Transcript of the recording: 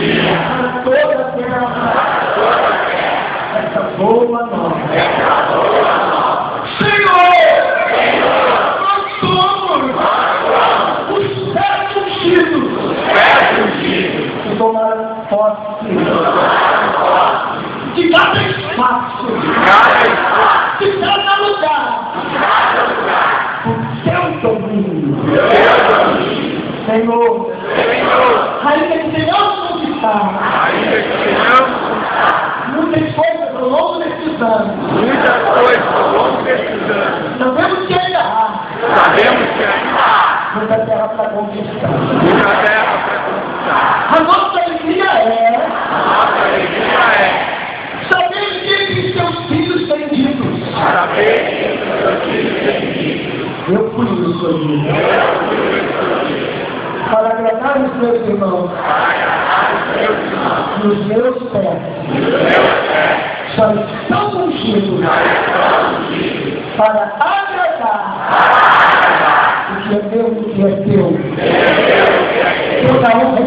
para toda a terra, essa boa nova. Senhor, nós somos os sete ungidos que tomaram posse de cada espaço, de cada lugar, o teu domínio. Senhor, ainda que tenhamos conquistado muitas coisas ao longo desses anos, sabemos que ainda há muita terra para conquistar. A nossa alegria é saber que seus filhos têm dito. Eu fui o escolhido para agradar os meus irmãos e os meus pés só estão ungidos para agradar o que é meu e o que é teu. Toda honra